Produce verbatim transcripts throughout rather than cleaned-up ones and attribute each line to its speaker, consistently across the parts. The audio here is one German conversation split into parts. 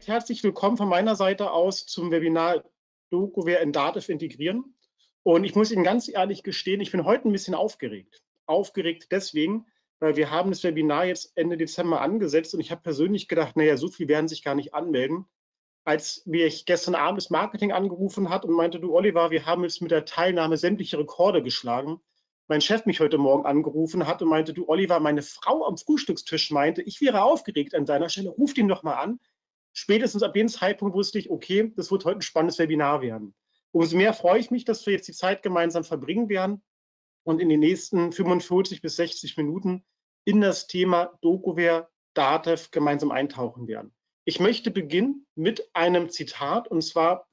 Speaker 1: recht herzlich willkommen von meiner Seite aus zum Webinar DokuWare in Dativ integrieren. Und ich muss Ihnen ganz ehrlich gestehen, ich bin heute ein bisschen aufgeregt. Aufgeregt deswegen, weil wir haben das Webinar jetzt Ende Dezember angesetzt und ich habe persönlich gedacht, naja, so viel werden sich gar nicht anmelden. Als mir ich gestern Abend das Marketing angerufen hat und meinte, du Oliver, wir haben jetzt mit der Teilnahme sämtliche Rekorde geschlagen. Mein Chef mich heute Morgen angerufen hat und meinte, du Oliver, meine Frau am Frühstückstisch meinte, ich wäre aufgeregt an deiner Stelle, ruf ihn doch mal an. Spätestens ab dem Zeitpunkt wusste ich, okay, das wird heute ein spannendes Webinar werden. Umso mehr freue ich mich, dass wir jetzt die Zeit gemeinsam verbringen werden und in den nächsten fünfundvierzig bis sechzig Minuten in das Thema DokuWare Dativ gemeinsam eintauchen werden. Ich möchte beginnen mit einem Zitat, und zwar: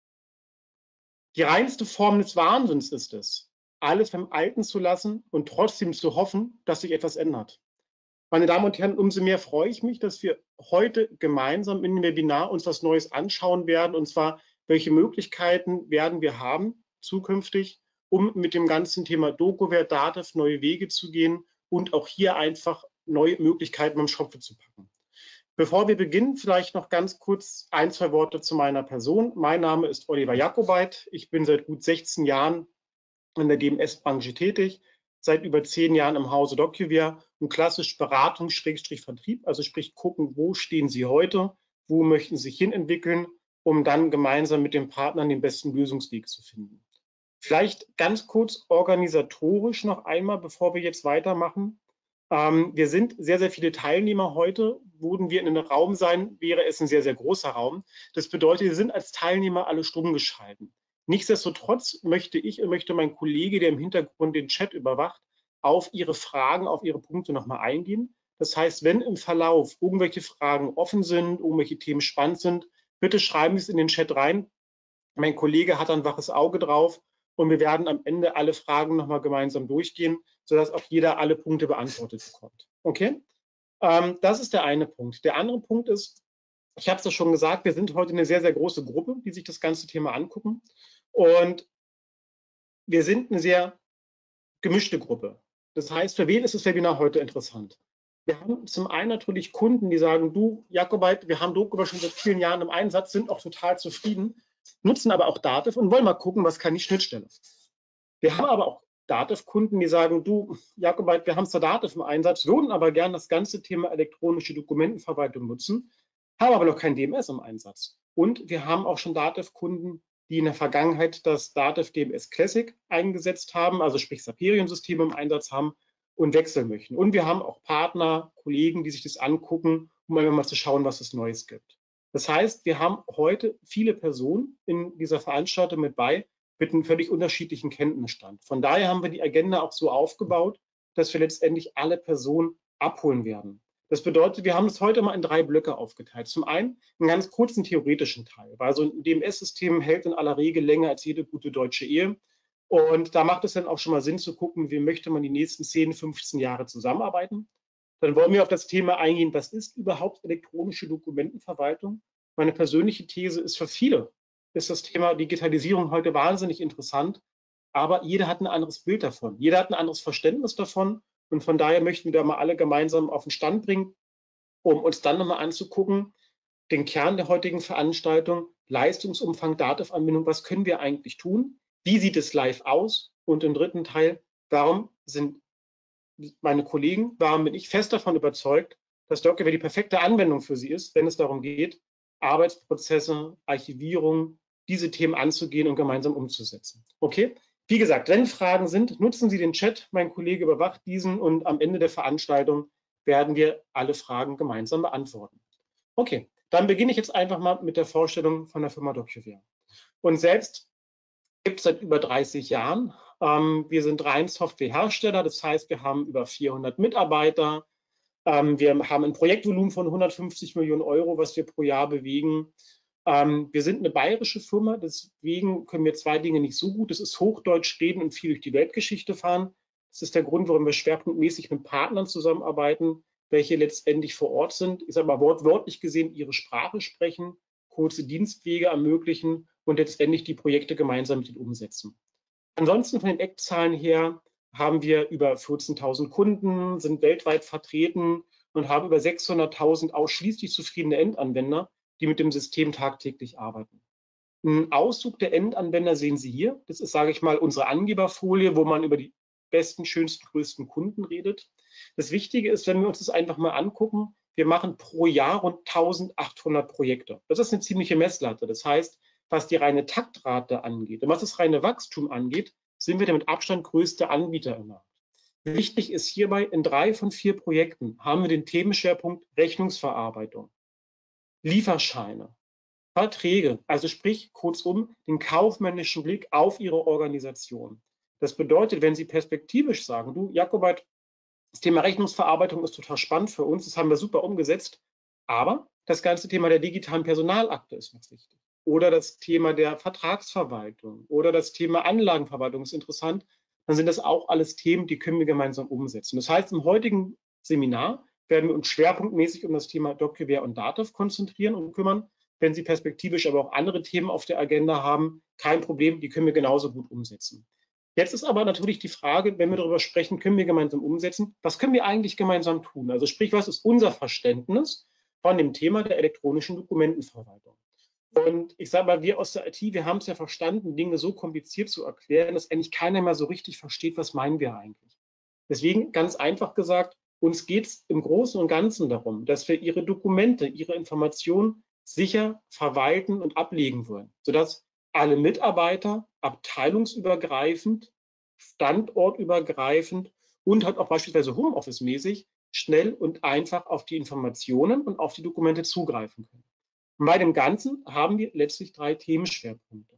Speaker 1: Die reinste Form des Wahnsinns ist es, alles beim Alten zu lassen und trotzdem zu hoffen, dass sich etwas ändert. Meine Damen und Herren, umso mehr freue ich mich, dass wir heute gemeinsam in dem Webinar uns was Neues anschauen werden, und zwar, welche Möglichkeiten werden wir haben zukünftig, um mit dem ganzen Thema DokuWare Dativ neue Wege zu gehen und auch hier einfach neue Möglichkeiten am Schopfe zu packen. Bevor wir beginnen, vielleicht noch ganz kurz ein, zwei Worte zu meiner Person. Mein Name ist Oliver Jakobait. Ich bin seit gut sechzehn Jahren in der D M S-Branche tätig, seit über zehn Jahren im Hause DokuWare und klassisch Beratung, Schrägstrich Vertrieb, also sprich gucken, wo stehen Sie heute, wo möchten Sie sich hin entwickeln, um dann gemeinsam mit den Partnern den besten Lösungsweg zu finden. Vielleicht ganz kurz organisatorisch noch einmal, bevor wir jetzt weitermachen. Ähm, wir sind sehr, sehr viele Teilnehmer heute. Würden wir in einem Raum sein, wäre es ein sehr, sehr großer Raum. Das bedeutet, wir sind als Teilnehmer alle stumm geschalten. Nichtsdestotrotz möchte ich und möchte mein Kollege, der im Hintergrund den Chat überwacht, auf Ihre Fragen, auf Ihre Punkte nochmal eingehen. Das heißt, wenn im Verlauf irgendwelche Fragen offen sind, irgendwelche Themen spannend sind, bitte schreiben Sie es in den Chat rein. Mein Kollege hat ein waches Auge drauf und wir werden am Ende alle Fragen nochmal gemeinsam durchgehen, sodass auch jeder alle Punkte beantwortet bekommt. Okay? Ähm, das ist der eine Punkt. Der andere Punkt ist, ich habe es ja schon gesagt, wir sind heute eine sehr, sehr große Gruppe, die sich das ganze Thema angucken. Und wir sind eine sehr gemischte Gruppe. Das heißt, für wen ist das Webinar heute interessant? Wir haben zum einen natürlich Kunden, die sagen, du Jakobait, wir haben DokuWare schon seit vielen Jahren im Einsatz, sind auch total zufrieden, nutzen aber auch Dativ und wollen mal gucken, was kann die Schnittstelle. Wir haben aber auch Dativ-Kunden, die sagen, du Jakobait, wir haben zwar Dativ im Einsatz, würden aber gerne das ganze Thema elektronische Dokumentenverwaltung nutzen, haben aber noch kein D M S im Einsatz. Und wir haben auch schon Dativ-Kunden, die in der Vergangenheit das Dativ D M S Classic eingesetzt haben, also sprich Saperion-Systeme im Einsatz haben und wechseln möchten. Und wir haben auch Partner, Kollegen, die sich das angucken, um einfach mal zu schauen, was es Neues gibt. Das heißt, wir haben heute viele Personen in dieser Veranstaltung mit bei, mit einem völlig unterschiedlichen Kenntnisstand. Von daher haben wir die Agenda auch so aufgebaut, dass wir letztendlich alle Personen abholen werden. Das bedeutet, wir haben es heute mal in drei Blöcke aufgeteilt. Zum einen einen ganz kurzen theoretischen Teil, weil so ein D M S-System hält in aller Regel länger als jede gute deutsche Ehe. Und da macht es dann auch schon mal Sinn zu gucken, wie möchte man die nächsten zehn, fünfzehn Jahre zusammenarbeiten. Dann wollen wir auf das Thema eingehen, was ist überhaupt elektronische Dokumentenverwaltung? Meine persönliche These ist, für viele ist das Thema Digitalisierung heute wahnsinnig interessant, aber jeder hat ein anderes Bild davon. Jeder hat ein anderes Verständnis davon. Und von daher möchten wir da mal alle gemeinsam auf den Stand bringen, um uns dann nochmal anzugucken, den Kern der heutigen Veranstaltung, Leistungsumfang, Dativ-Anbindung, was können wir eigentlich tun? Wie sieht es live aus? Und im dritten Teil, warum sind meine Kollegen, warum bin ich fest davon überzeugt, dass DokuWare die perfekte Anwendung für Sie ist, wenn es darum geht, Arbeitsprozesse, Archivierung, diese Themen anzugehen und gemeinsam umzusetzen. Okay? Wie gesagt, wenn Fragen sind, nutzen Sie den Chat. Mein Kollege überwacht diesen und am Ende der Veranstaltung werden wir alle Fragen gemeinsam beantworten. Okay, dann beginne ich jetzt einfach mal mit der Vorstellung von der Firma DokuWare. Und selbst gibt es seit über dreißig Jahren. Ähm, wir sind rein Softwarehersteller, das heißt, wir haben über vierhundert Mitarbeiter. Ähm, wir haben ein Projektvolumen von hundertfünfzig Millionen Euro, was wir pro Jahr bewegen. Ähm, wir sind eine bayerische Firma, deswegen können wir zwei Dinge nicht so gut. Das ist Hochdeutsch reden und viel durch die Weltgeschichte fahren. Das ist der Grund, warum wir schwerpunktmäßig mit Partnern zusammenarbeiten, welche letztendlich vor Ort sind, ich sage mal wortwörtlich gesehen, ihre Sprache sprechen, kurze Dienstwege ermöglichen und letztendlich die Projekte gemeinsam mit ihnen umsetzen. Ansonsten von den Eckzahlen her haben wir über vierzehntausend Kunden, sind weltweit vertreten und haben über sechshunderttausend ausschließlich zufriedene Endanwender. die mit dem System tagtäglich arbeiten. Ein Auszug der Endanwender sehen Sie hier. Das ist, sage ich mal, unsere Angeberfolie, wo man über die besten, schönsten, größten Kunden redet. Das Wichtige ist, wenn wir uns das einfach mal angucken, wir machen pro Jahr rund eintausendachthundert Projekte. Das ist eine ziemliche Messlatte. Das heißt, was die reine Taktrate angeht und was das reine Wachstum angeht, sind wir der mit Abstand größte Anbieter im Markt. Wichtig ist hierbei, in drei von vier Projekten haben wir den Themenschwerpunkt Rechnungsverarbeitung, Lieferscheine, Verträge, also sprich kurzum den kaufmännischen Blick auf Ihre Organisation. Das bedeutet, wenn Sie perspektivisch sagen, du Jakobait, das Thema Rechnungsverarbeitung ist total spannend für uns, das haben wir super umgesetzt, aber das ganze Thema der digitalen Personalakte ist noch wichtig. Oder das Thema der Vertragsverwaltung oder das Thema Anlagenverwaltung ist interessant, dann sind das auch alles Themen, die können wir gemeinsam umsetzen. Das heißt, im heutigen Seminar werden wir uns schwerpunktmäßig um das Thema DocuWare und Dativ konzentrieren und kümmern. Wenn Sie perspektivisch aber auch andere Themen auf der Agenda haben, kein Problem, die können wir genauso gut umsetzen. Jetzt ist aber natürlich die Frage, wenn wir darüber sprechen, können wir gemeinsam umsetzen, was können wir eigentlich gemeinsam tun? Also sprich, was ist unser Verständnis von dem Thema der elektronischen Dokumentenverwaltung? Und ich sage mal, wir aus der I T, wir haben es ja verstanden, Dinge so kompliziert zu erklären, dass eigentlich keiner mehr so richtig versteht, was meinen wir eigentlich. Deswegen ganz einfach gesagt, uns geht es im Großen und Ganzen darum, dass wir Ihre Dokumente, Ihre Informationen sicher verwalten und ablegen wollen, sodass alle Mitarbeiter abteilungsübergreifend, standortübergreifend und halt auch beispielsweise Homeoffice-mäßig schnell und einfach auf die Informationen und auf die Dokumente zugreifen können. Und bei dem Ganzen haben wir letztlich drei Themenschwerpunkte.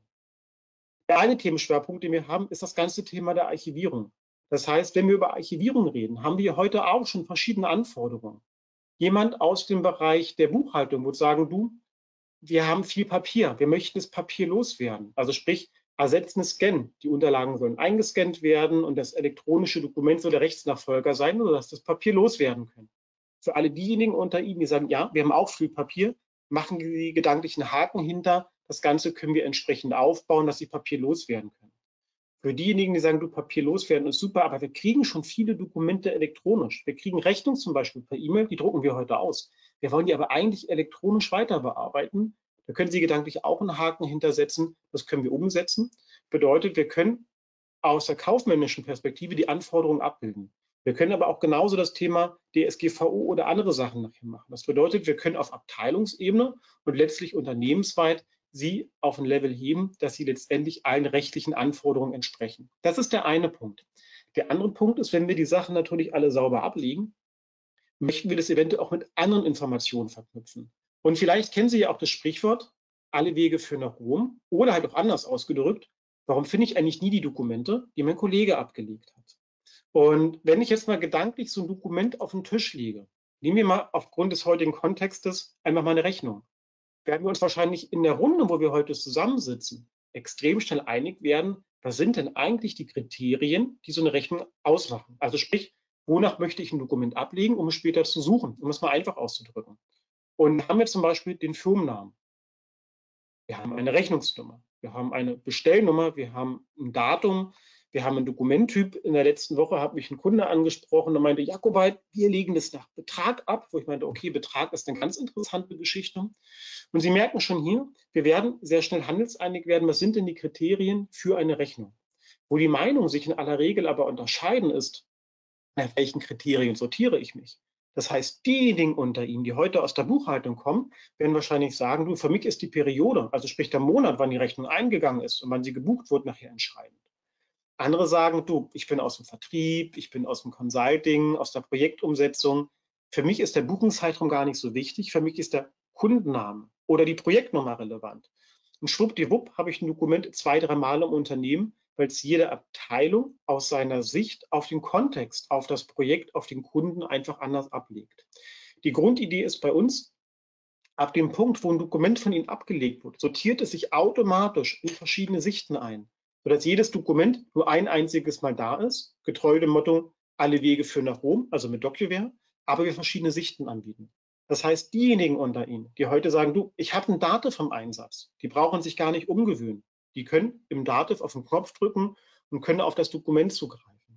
Speaker 1: Der eine Themenschwerpunkt, den wir haben, ist das ganze Thema der Archivierung. Das heißt, wenn wir über Archivierung reden, haben wir heute auch schon verschiedene Anforderungen. Jemand aus dem Bereich der Buchhaltung würde sagen, du, wir haben viel Papier, wir möchten das Papier loswerden. Also sprich, ersetzende Scan. Die Unterlagen sollen eingescannt werden und das elektronische Dokument soll der Rechtsnachfolger sein, sodass das Papier loswerden können. Für alle diejenigen unter Ihnen, die sagen, ja, wir haben auch viel Papier, machen Sie gedanklichen Haken hinter. Das Ganze können wir entsprechend aufbauen, dass Sie Papier loswerden können. Für diejenigen, die sagen, du, Papier loswerden ist super, aber wir kriegen schon viele Dokumente elektronisch. Wir kriegen Rechnungen zum Beispiel per E-Mail, die drucken wir heute aus. Wir wollen die aber eigentlich elektronisch weiter bearbeiten. Da können Sie gedanklich auch einen Haken hintersetzen. Das können wir umsetzen. Bedeutet, wir können aus der kaufmännischen Perspektive die Anforderungen abbilden. Wir können aber auch genauso das Thema D S G V O oder andere Sachen nachher machen. Das bedeutet, wir können auf Abteilungsebene und letztlich unternehmensweit Sie auf ein Level heben, dass Sie letztendlich allen rechtlichen Anforderungen entsprechen. Das ist der eine Punkt. Der andere Punkt ist, wenn wir die Sachen natürlich alle sauber ablegen, möchten wir das eventuell auch mit anderen Informationen verknüpfen. Und vielleicht kennen Sie ja auch das Sprichwort, alle Wege führen nach Rom oder halt auch anders ausgedrückt, warum finde ich eigentlich nie die Dokumente, die mein Kollege abgelegt hat? Und wenn ich jetzt mal gedanklich so ein Dokument auf den Tisch lege, nehmen wir mal aufgrund des heutigen Kontextes einfach mal eine Rechnung, werden wir uns wahrscheinlich in der Runde, wo wir heute zusammensitzen, extrem schnell einig werden, was sind denn eigentlich die Kriterien, die so eine Rechnung ausmachen? Also sprich, wonach möchte ich ein Dokument ablegen, um es später zu suchen, um es mal einfach auszudrücken. Und haben wir zum Beispiel den Firmennamen. Wir haben eine Rechnungsnummer, wir haben eine Bestellnummer, wir haben ein Datum, wir haben einen Dokumenttyp. In der letzten Woche hat mich ein Kunde angesprochen und meinte, Jakobait, wir legen das nach Betrag ab, wo ich meinte, okay, Betrag ist eine ganz interessante Geschichte. Und Sie merken schon hier, wir werden sehr schnell handelseinig werden, was sind denn die Kriterien für eine Rechnung? Wo die Meinungen sich in aller Regel aber unterscheiden ist, nach welchen Kriterien sortiere ich mich? Das heißt, diejenigen unter Ihnen, die heute aus der Buchhaltung kommen, werden wahrscheinlich sagen, du, für mich ist die Periode, also sprich der Monat, wann die Rechnung eingegangen ist und wann sie gebucht wird, nachher entscheidend. Andere sagen, du, ich bin aus dem Vertrieb, ich bin aus dem Consulting, aus der Projektumsetzung. Für mich ist der Buchungszeitraum gar nicht so wichtig. Für mich ist der Kundenname oder die Projektnummer relevant. Und schwuppdiwupp habe ich ein Dokument zwei, drei Mal im Unternehmen, weil es jede Abteilung aus seiner Sicht auf den Kontext, auf das Projekt, auf den Kunden einfach anders ablegt. Die Grundidee ist bei uns, ab dem Punkt, wo ein Dokument von Ihnen abgelegt wird, sortiert es sich automatisch in verschiedene Sichten ein, sodass jedes Dokument nur ein einziges Mal da ist, getreu dem Motto, alle Wege führen nach Rom, also mit DocuWare, aber wir verschiedene Sichten anbieten. Das heißt, diejenigen unter Ihnen, die heute sagen, du, ich habe ein Dativ im Einsatz, die brauchen sich gar nicht umgewöhnen. Die können im Dativ auf den Knopf drücken und können auf das Dokument zugreifen.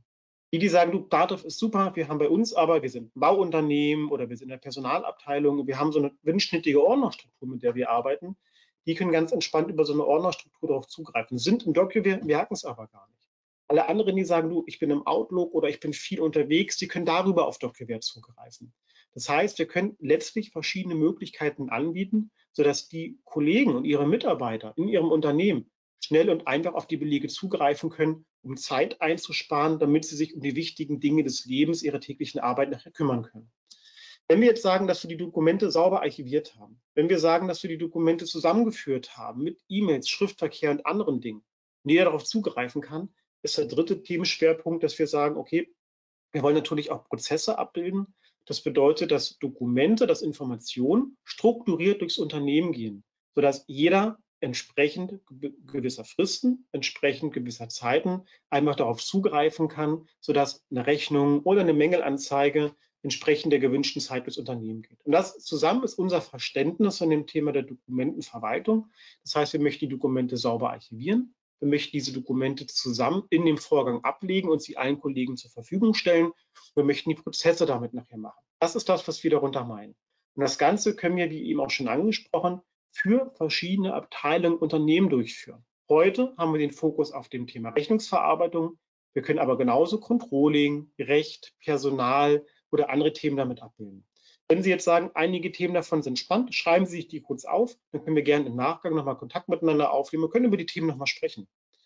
Speaker 1: Die, die sagen, du, Dativ ist super, wir haben bei uns aber, wir sind ein Bauunternehmen oder wir sind in der Personalabteilung, wir haben so eine windschnittige Ordnerstruktur, mit der wir arbeiten, die können ganz entspannt über so eine Ordnerstruktur darauf zugreifen, sind im DocuWare, merken es aber gar nicht. Alle anderen, die sagen, du, ich bin im Outlook oder ich bin viel unterwegs, die können darüber auf DocuWare zugreifen. Das heißt, wir können letztlich verschiedene Möglichkeiten anbieten, sodass die Kollegen und ihre Mitarbeiter in ihrem Unternehmen schnell und einfach auf die Belege zugreifen können, um Zeit einzusparen, damit sie sich um die wichtigen Dinge des Lebens, ihrer täglichen Arbeit nachher kümmern können. Wenn wir jetzt sagen, dass wir die Dokumente sauber archiviert haben, wenn wir sagen, dass wir die Dokumente zusammengeführt haben mit E-Mails, Schriftverkehr und anderen Dingen, und jeder darauf zugreifen kann, ist der dritte Themenschwerpunkt, dass wir sagen, okay, wir wollen natürlich auch Prozesse abbilden. Das bedeutet, dass Dokumente, dass Informationen strukturiert durchs Unternehmen gehen, sodass jeder entsprechend gewisser Fristen, entsprechend gewisser Zeiten einfach darauf zugreifen kann, sodass eine Rechnung oder eine Mängelanzeige entsprechend der gewünschten Zeit durchs Unternehmen geht. Und das zusammen ist unser Verständnis von dem Thema der Dokumentenverwaltung. Das heißt, wir möchten die Dokumente sauber archivieren. Wir möchten diese Dokumente zusammen in dem Vorgang ablegen und sie allen Kollegen zur Verfügung stellen. Wir möchten die Prozesse damit nachher machen. Das ist das, was wir darunter meinen. Und das Ganze können wir, wie eben auch schon angesprochen, für verschiedene Abteilungen, Unternehmen durchführen. Heute haben wir den Fokus auf dem Thema Rechnungsverarbeitung. Wir können aber genauso Controlling, Recht, Personal oder andere Themen damit abbilden. Wenn Sie jetzt sagen, einige Themen davon sind spannend, schreiben Sie sich die kurz auf, dann können wir gerne im Nachgang nochmal Kontakt miteinander aufnehmen. Wir können über die Themen nochmal sprechen.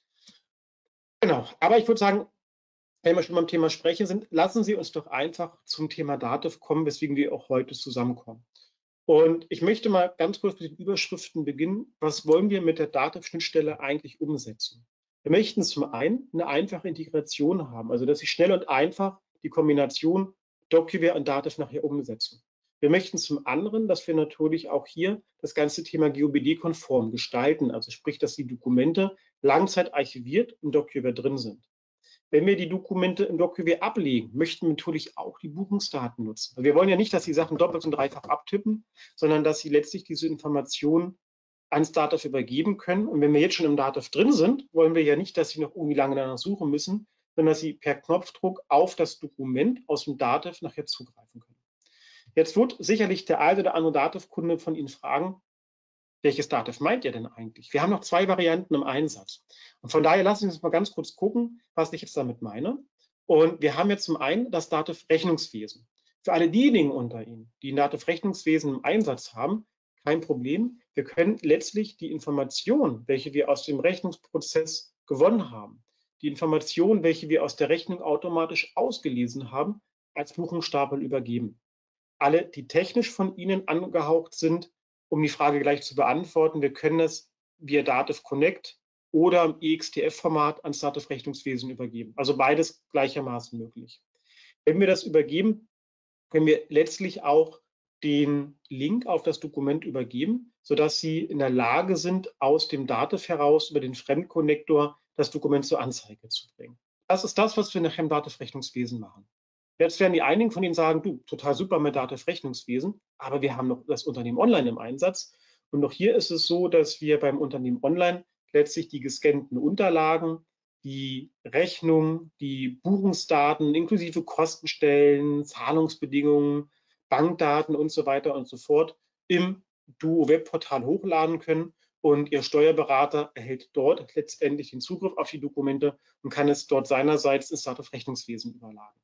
Speaker 1: Genau, aber ich würde sagen, wenn wir schon beim Thema sprechen sind, lassen Sie uns doch einfach zum Thema Dativ kommen, weswegen wir auch heute zusammenkommen. Und ich möchte mal ganz kurz mit den Überschriften beginnen. Was wollen wir mit der Dativ-Schnittstelle eigentlich umsetzen? Wir möchten zum einen eine einfache Integration haben, also dass Sie schnell und einfach die Kombination DocuWare und Dativ nachher umsetzen. Wir möchten zum anderen, dass wir natürlich auch hier das ganze Thema G O B D-konform gestalten, also sprich, dass die Dokumente langzeitarchiviert im DocuWare drin sind. Wenn wir die Dokumente im DocuWare ablegen, möchten wir natürlich auch die Buchungsdaten nutzen. Also wir wollen ja nicht, dass die Sachen doppelt und dreifach abtippen, sondern dass sie letztlich diese Informationen ans Dativ übergeben können. Und wenn wir jetzt schon im Dativ drin sind, wollen wir ja nicht, dass sie noch irgendwie lange danach suchen müssen, sondern dass sie per Knopfdruck auf das Dokument aus dem Dativ nachher zugreifen können. Jetzt wird sicherlich der eine oder andere Dativ-Kunde von Ihnen fragen, welches Dativ meint ihr denn eigentlich? Wir haben noch zwei Varianten im Einsatz. Und von daher lassen Sie uns mal ganz kurz gucken, was ich jetzt damit meine. Und wir haben jetzt zum einen das Dativ Rechnungswesen. Für alle diejenigen unter Ihnen, die ein Dativ Rechnungswesen im Einsatz haben, kein Problem. Wir können letztlich die Information, welche wir aus dem Rechnungsprozess gewonnen haben, die Information, welche wir aus der Rechnung automatisch ausgelesen haben, als Buchungsstapel übergeben. Alle, die technisch von Ihnen angehaucht sind, um die Frage gleich zu beantworten, wir können das via Dativ Connect oder im E X T F-Format ans Dativ Rechnungswesen übergeben. Also beides gleichermaßen möglich. Wenn wir das übergeben, können wir letztlich auch den Link auf das Dokument übergeben, sodass Sie in der Lage sind, aus dem Dativ heraus über den Fremdkonnektor das Dokument zur Anzeige zu bringen. Das ist das, was wir nachher im Dativ Rechnungswesen machen. Jetzt werden die einigen von Ihnen sagen, du, total super mit Dativ Rechnungswesen, aber wir haben noch das Unternehmen Online im Einsatz. Und noch hier ist es so, dass wir beim Unternehmen Online letztlich die gescannten Unterlagen, die Rechnung, die Buchungsdaten inklusive Kostenstellen, Zahlungsbedingungen, Bankdaten und so weiter und so fort im Duo-Webportal hochladen können. Und Ihr Steuerberater erhält dort letztendlich den Zugriff auf die Dokumente und kann es dort seinerseits ins Dativ Rechnungswesen überladen.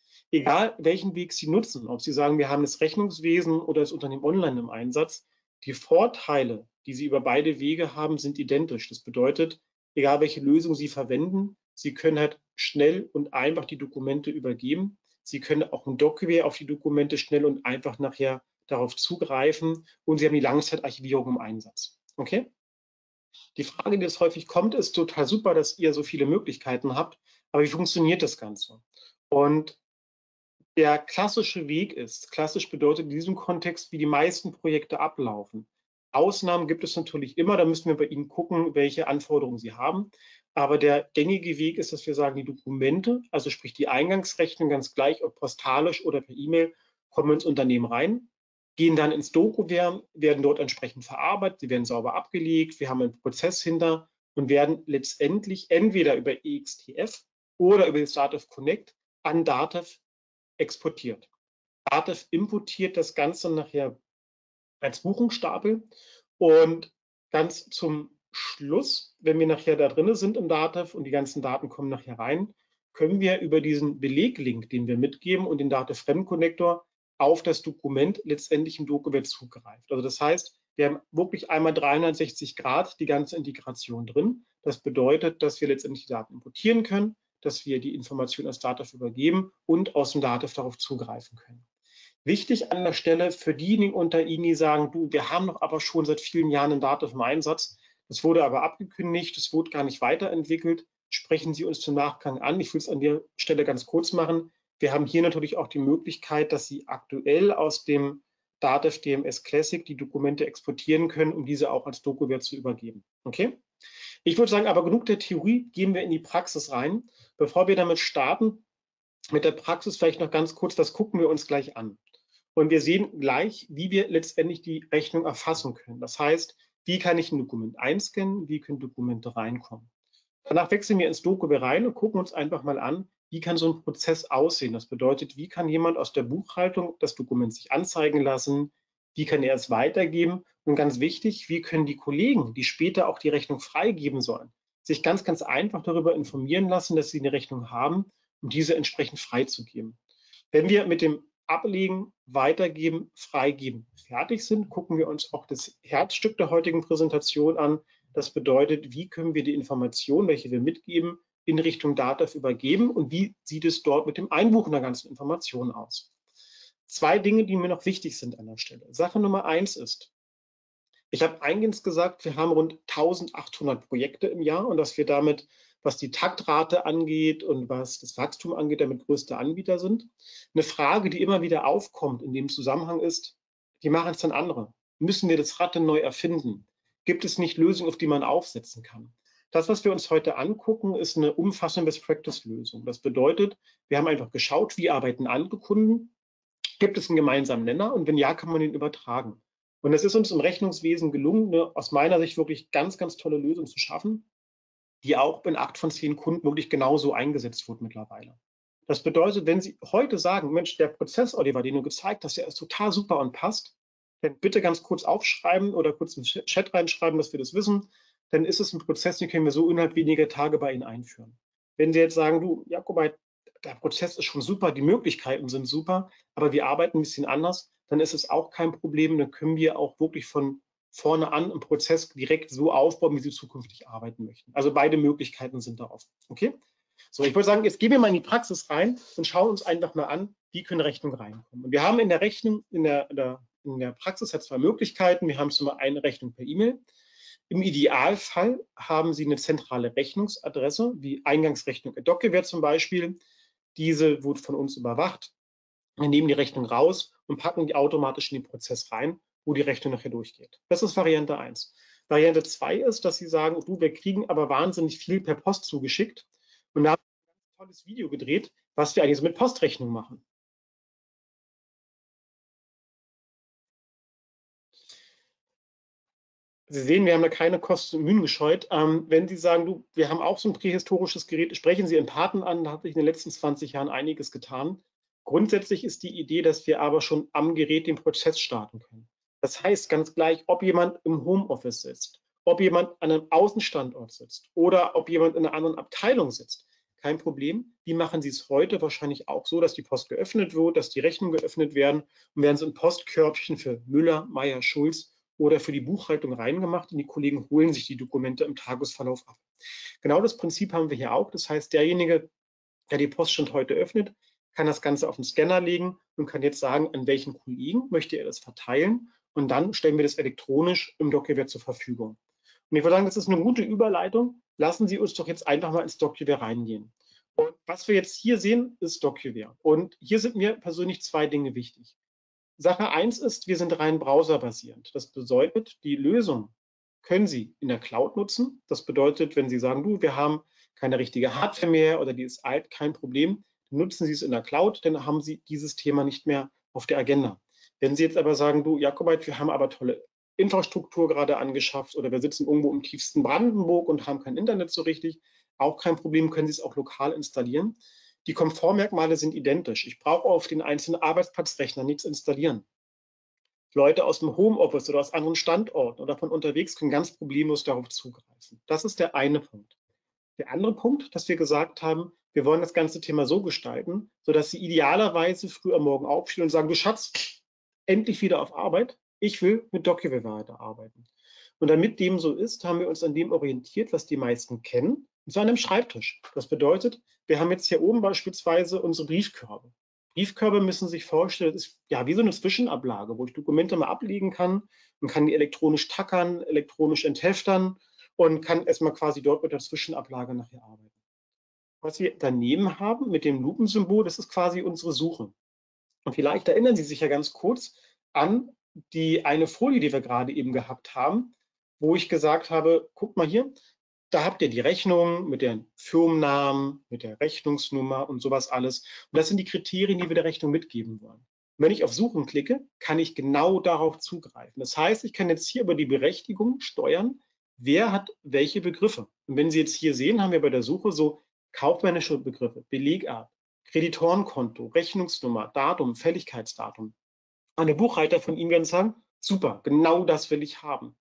Speaker 1: Egal welchen Weg Sie nutzen, ob Sie sagen, wir haben das Rechnungswesen oder das Unternehmen Online im Einsatz, die Vorteile, die Sie über beide Wege haben, sind identisch. Das bedeutet, egal welche Lösung Sie verwenden, Sie können halt schnell und einfach die Dokumente übergeben. Sie können auch im DocuWare auf die Dokumente schnell und einfach nachher darauf zugreifen und Sie haben die Langzeitarchivierung im Einsatz. Okay? Die Frage, die jetzt häufig kommt, ist total super, dass ihr so viele Möglichkeiten habt, aber wie funktioniert das Ganze? Und der klassische Weg ist, klassisch bedeutet in diesem Kontext, wie die meisten Projekte ablaufen. Ausnahmen gibt es natürlich immer, da müssen wir bei Ihnen gucken, welche Anforderungen Sie haben. Aber der gängige Weg ist, dass wir sagen, die Dokumente, also sprich die Eingangsrechnung, ganz gleich, ob postalisch oder per E-Mail, kommen ins Unternehmen rein, gehen dann ins DocuWare, werden dort entsprechend verarbeitet, sie werden sauber abgelegt, wir haben einen Prozess hinter und werden letztendlich entweder über E X T F oder über das Dativ Connect an Datev exportiert. Datev importiert das Ganze nachher als Buchungsstapel und ganz zum Schluss, wenn wir nachher da drin sind im Datev und die ganzen Daten kommen nachher rein, können wir über diesen Beleglink, den wir mitgeben und den Datev Fremdkonnektor auf das Dokument letztendlich im DokuWare zugreifen. Also das heißt, wir haben wirklich einmal dreihundertsechzig Grad die ganze Integration drin. Das bedeutet, dass wir letztendlich die Daten importieren können, dass wir die Information als Datev übergeben und aus dem Datev darauf zugreifen können. Wichtig an der Stelle für diejenigen unter Ihnen, die sagen, du, wir haben doch aber schon seit vielen Jahren ein Datev im Einsatz, das wurde aber abgekündigt, es wurde gar nicht weiterentwickelt, sprechen Sie uns zum Nachgang an. Ich will es an der Stelle ganz kurz machen. Wir haben hier natürlich auch die Möglichkeit, dass Sie aktuell aus dem Datev D M S Classic die Dokumente exportieren können, um diese auch als DokuWare zu übergeben. Okay? Ich würde sagen, aber genug der Theorie, gehen wir in die Praxis rein. Bevor wir damit starten, mit der Praxis vielleicht noch ganz kurz, das gucken wir uns gleich an. Und wir sehen gleich, wie wir letztendlich die Rechnung erfassen können. Das heißt, wie kann ich ein Dokument einscannen, wie können Dokumente reinkommen. Danach wechseln wir ins DokuWare rein und gucken uns einfach mal an, wie kann so ein Prozess aussehen. Das bedeutet, wie kann jemand aus der Buchhaltung das Dokument sich anzeigen lassen, wie kann er es weitergeben und ganz wichtig, wie können die Kollegen, die später auch die Rechnung freigeben sollen, sich ganz, ganz einfach darüber informieren lassen, dass sie eine Rechnung haben, um diese entsprechend freizugeben. Wenn wir mit dem Ablegen, Weitergeben, Freigeben fertig sind, gucken wir uns auch das Herzstück der heutigen Präsentation an. Das bedeutet, wie können wir die Informationen, welche wir mitgeben, in Richtung Datev übergeben und wie sieht es dort mit dem Einbuchen der ganzen Informationen aus. Zwei Dinge, die mir noch wichtig sind an der Stelle. Sache Nummer eins ist, ich habe eingangs gesagt, wir haben rund eintausendachthundert Projekte im Jahr und dass wir damit, was die Taktrate angeht und was das Wachstum angeht, damit größte Anbieter sind. Eine Frage, die immer wieder aufkommt in dem Zusammenhang ist, wie machen es dann andere? Müssen wir das Rad denn neu erfinden? Gibt es nicht Lösungen, auf die man aufsetzen kann? Das, was wir uns heute angucken, ist eine umfassende Best-Practice-Lösung. Das bedeutet, wir haben einfach geschaut, wie arbeiten andere Kunden? Gibt es einen gemeinsamen Nenner? Und wenn ja, kann man ihn übertragen. Und es ist uns im Rechnungswesen gelungen, eine aus meiner Sicht wirklich ganz, ganz tolle Lösung zu schaffen, die auch in acht von zehn Kunden wirklich genauso eingesetzt wird mittlerweile. Das bedeutet, wenn Sie heute sagen, Mensch, der Prozess, Oliver, den du gezeigt hast, der ist total super und passt, dann bitte ganz kurz aufschreiben oder kurz im Chat reinschreiben, dass wir das wissen, dann ist es ein Prozess, den können wir so innerhalb weniger Tage bei Ihnen einführen. Wenn Sie jetzt sagen, du, Jakob, der Prozess ist schon super, die Möglichkeiten sind super, aber wir arbeiten ein bisschen anders, dann ist es auch kein Problem, dann können wir auch wirklich von vorne an im Prozess direkt so aufbauen, wie Sie zukünftig arbeiten möchten. Also beide Möglichkeiten sind da offen. Okay? So, ich würde sagen, jetzt gehen wir mal in die Praxis rein und schauen uns einfach mal an, wie können Rechnungen reinkommen. Und wir haben in der Rechnung, in der, in der, in der Praxis hat zwei Möglichkeiten. Wir haben zum einen eine Rechnung per E-Mail. Im Idealfall haben Sie eine zentrale Rechnungsadresse, wie Eingangsrechnung at DocuWare zum Beispiel. Diese wird von uns überwacht. Wir nehmen die Rechnung raus und packen die automatisch in den Prozess rein, wo die Rechnung nachher durchgeht. Das ist Variante eins. Variante zwei ist, dass Sie sagen, du, wir kriegen aber wahnsinnig viel per Post zugeschickt. Und da haben wir ein tolles Video gedreht, was wir eigentlich so mit Postrechnung machen. Sie sehen, wir haben da keine Kosten und Mühen gescheut. Ähm, wenn Sie sagen, du, wir haben auch so ein prähistorisches Gerät, sprechen Sie Ihren Paten an, da hat sich in den letzten zwanzig Jahren einiges getan. Grundsätzlich ist die Idee, dass wir aber schon am Gerät den Prozess starten können. Das heißt ganz gleich, ob jemand im Homeoffice sitzt, ob jemand an einem Außenstandort sitzt oder ob jemand in einer anderen Abteilung sitzt. Kein Problem. Wie machen Sie es heute? Wahrscheinlich auch so, dass die Post geöffnet wird, dass die Rechnungen geöffnet werden und werden so ein Postkörbchen für Müller, Meier, Schulz oder für die Buchhaltung reingemacht und die Kollegen holen sich die Dokumente im Tagesverlauf ab. Genau das Prinzip haben wir hier auch. Das heißt, derjenige, der die Poststand heute öffnet, kann das Ganze auf den Scanner legen und kann jetzt sagen, an welchen Kollegen möchte er das verteilen. Und dann stellen wir das elektronisch im DocuWare zur Verfügung. Und ich würde sagen, das ist eine gute Überleitung. Lassen Sie uns doch jetzt einfach mal ins DocuWare reingehen. Und was wir jetzt hier sehen, ist DocuWare. Und hier sind mir persönlich zwei Dinge wichtig. Sache eins ist, wir sind rein browserbasierend. Das bedeutet, die Lösung können Sie in der Cloud nutzen. Das bedeutet, wenn Sie sagen, du, wir haben keine richtige Hardware mehr oder die ist alt, kein Problem, dann nutzen Sie es in der Cloud, dann haben Sie dieses Thema nicht mehr auf der Agenda. Wenn Sie jetzt aber sagen, du, Jakobait, wir haben aber tolle Infrastruktur gerade angeschafft oder wir sitzen irgendwo im tiefsten Brandenburg und haben kein Internet so richtig, auch kein Problem, können Sie es auch lokal installieren. Die Komfortmerkmale sind identisch. Ich brauche auf den einzelnen Arbeitsplatzrechner nichts installieren. Leute aus dem Homeoffice oder aus anderen Standorten oder von unterwegs können ganz problemlos darauf zugreifen. Das ist der eine Punkt. Der andere Punkt, dass wir gesagt haben, wir wollen das ganze Thema so gestalten, sodass Sie idealerweise früh am Morgen aufstehen und sagen, du Schatz, endlich wieder auf Arbeit, ich will mit DocuWare weiterarbeiten. Und damit dem so ist, haben wir uns an dem orientiert, was die meisten kennen, und zwar an einem Schreibtisch. Das bedeutet, wir haben jetzt hier oben beispielsweise unsere Briefkörbe. Briefkörbe müssen Sie sich vorstellen, das ist ja wie so eine Zwischenablage, wo ich Dokumente mal ablegen kann und kann die elektronisch tackern, elektronisch entheftern und kann erstmal quasi dort mit der Zwischenablage nachher arbeiten. Was wir daneben haben mit dem Lupensymbol, das ist quasi unsere Suche. Und vielleicht erinnern Sie sich ja ganz kurz an die eine Folie, die wir gerade eben gehabt haben, wo ich gesagt habe, guck mal hier, da habt ihr die Rechnung mit den Firmennamen, mit der Rechnungsnummer und sowas alles. Und das sind die Kriterien, die wir der Rechnung mitgeben wollen. Und wenn ich auf Suchen klicke, kann ich genau darauf zugreifen. Das heißt, ich kann jetzt hier über die Berechtigung steuern, wer hat welche Begriffe. Und wenn Sie jetzt hier sehen, haben wir bei der Suche so kaufmännische Begriffe, Belegart, Kreditorenkonto, Rechnungsnummer, Datum, Fälligkeitsdatum. Eine Buchhalter von Ihnen werden sagen, super, genau das will ich haben.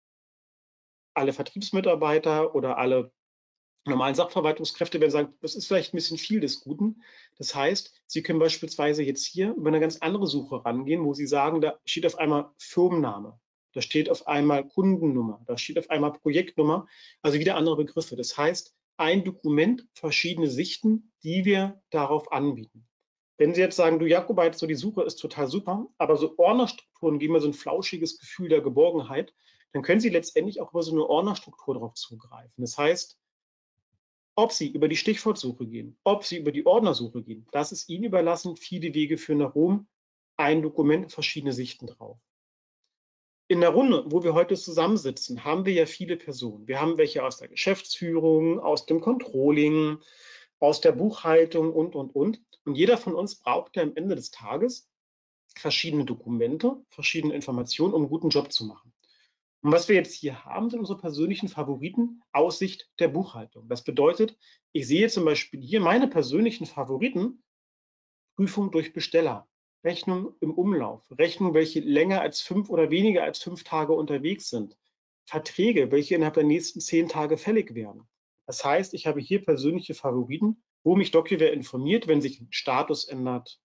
Speaker 1: Alle Vertriebsmitarbeiter oder alle normalen Sachverwaltungskräfte werden sagen, das ist vielleicht ein bisschen viel des Guten. Das heißt, Sie können beispielsweise jetzt hier über eine ganz andere Suche rangehen, wo Sie sagen, da steht auf einmal Firmenname, da steht auf einmal Kundennummer, da steht auf einmal Projektnummer, also wieder andere Begriffe. Das heißt, ein Dokument, verschiedene Sichten, die wir darauf anbieten. Wenn Sie jetzt sagen, du Jakobait, so die Suche ist total super, aber so Ordnerstrukturen geben mir so ein flauschiges Gefühl der Geborgenheit, dann können Sie letztendlich auch über so eine Ordnerstruktur darauf zugreifen. Das heißt, ob Sie über die Stichwortsuche gehen, ob Sie über die Ordnersuche gehen, das ist Ihnen überlassen. Viele Wege führen nach Rom. Ein Dokument, verschiedene Sichten drauf. In der Runde, wo wir heute zusammensitzen, haben wir ja viele Personen. Wir haben welche aus der Geschäftsführung, aus dem Controlling, aus der Buchhaltung und, und, und. Und jeder von uns braucht ja am Ende des Tages verschiedene Dokumente, verschiedene Informationen, um einen guten Job zu machen. Und was wir jetzt hier haben, sind unsere persönlichen Favoriten aus Sicht der Buchhaltung. Das bedeutet, ich sehe zum Beispiel hier meine persönlichen Favoriten, Prüfung durch Besteller, Rechnung im Umlauf, Rechnungen, welche länger als fünf oder weniger als fünf Tage unterwegs sind, Verträge, welche innerhalb der nächsten zehn Tage fällig werden. Das heißt, ich habe hier persönliche Favoriten, wo mich DocuWare informiert, wenn sich ein Status ändert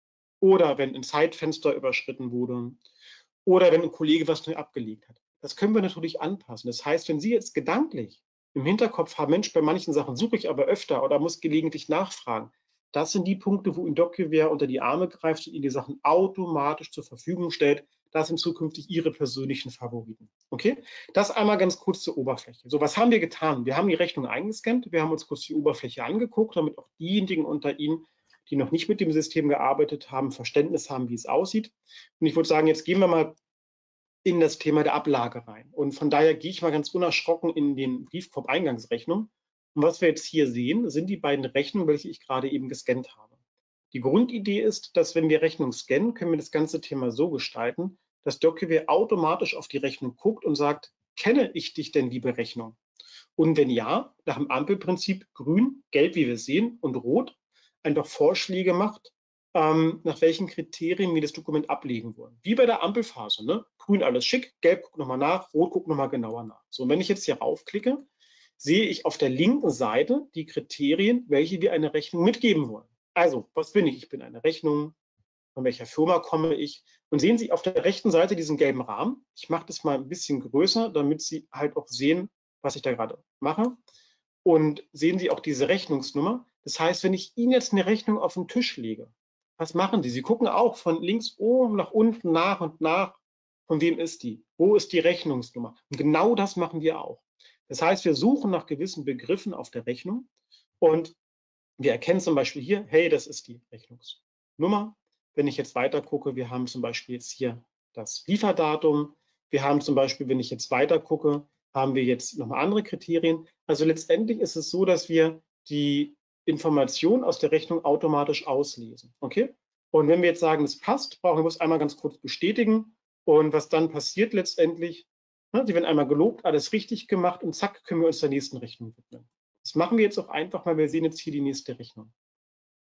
Speaker 1: oder wenn ein Zeitfenster überschritten wurde oder wenn ein Kollege was neu abgelegt hat. Das können wir natürlich anpassen. Das heißt, wenn Sie jetzt gedanklich im Hinterkopf haben, Mensch, bei manchen Sachen suche ich aber öfter oder muss gelegentlich nachfragen, das sind die Punkte, wo Ihnen DocuWare unter die Arme greift und Ihnen die Sachen automatisch zur Verfügung stellt. Das sind zukünftig Ihre persönlichen Favoriten. Okay? Das einmal ganz kurz zur Oberfläche. So, was haben wir getan? Wir haben die Rechnung eingescannt, wir haben uns kurz die Oberfläche angeguckt, damit auch diejenigen unter Ihnen, die noch nicht mit dem System gearbeitet haben, Verständnis haben, wie es aussieht. Und ich würde sagen, jetzt gehen wir mal in das Thema der Ablage rein. Und von daher gehe ich mal ganz unerschrocken in den Briefkorb-Eingangsrechnung. Und was wir jetzt hier sehen, sind die beiden Rechnungen, welche ich gerade eben gescannt habe. Die Grundidee ist, dass wenn wir Rechnung scannen, können wir das ganze Thema so gestalten, dass DocuWare automatisch auf die Rechnung guckt und sagt, kenne ich dich denn, liebe Rechnung? Und wenn ja, nach dem Ampelprinzip grün, gelb, wie wir es sehen, und rot, einfach Vorschläge macht, ähm, nach welchen Kriterien wir das Dokument ablegen wollen. Wie bei der Ampelphase. Ne? Grün alles schick, gelb guck nochmal nach, rot guck nochmal genauer nach. So, und wenn ich jetzt hier raufklicke, sehe ich auf der linken Seite die Kriterien, welche wir einer Rechnung mitgeben wollen. Also, was bin ich? Ich bin eine Rechnung, von welcher Firma komme ich? Und sehen Sie auf der rechten Seite diesen gelben Rahmen. Ich mache das mal ein bisschen größer, damit Sie halt auch sehen, was ich da gerade mache. Und sehen Sie auch diese Rechnungsnummer. Das heißt, wenn ich Ihnen jetzt eine Rechnung auf den Tisch lege, was machen Sie? Sie gucken auch von links oben nach unten nach und nach, von wem ist die? Wo ist die Rechnungsnummer? Und genau das machen wir auch. Das heißt, wir suchen nach gewissen Begriffen auf der Rechnung und wir erkennen zum Beispiel hier, hey, das ist die Rechnungsnummer. Wenn ich jetzt weiter gucke, wir haben zum Beispiel jetzt hier das Lieferdatum. Wir haben zum Beispiel, wenn ich jetzt weiter gucke, haben wir jetzt nochmal andere Kriterien. Also letztendlich ist es so, dass wir die Information aus der Rechnung automatisch auslesen. Okay? Und wenn wir jetzt sagen, es passt, brauchen wir es einmal ganz kurz bestätigen. Und was dann passiert letztendlich, ne, Sie werden einmal gelobt, alles richtig gemacht und zack, können wir uns der nächsten Rechnung widmen. Das machen wir jetzt auch einfach mal. Wir sehen jetzt hier die nächste Rechnung.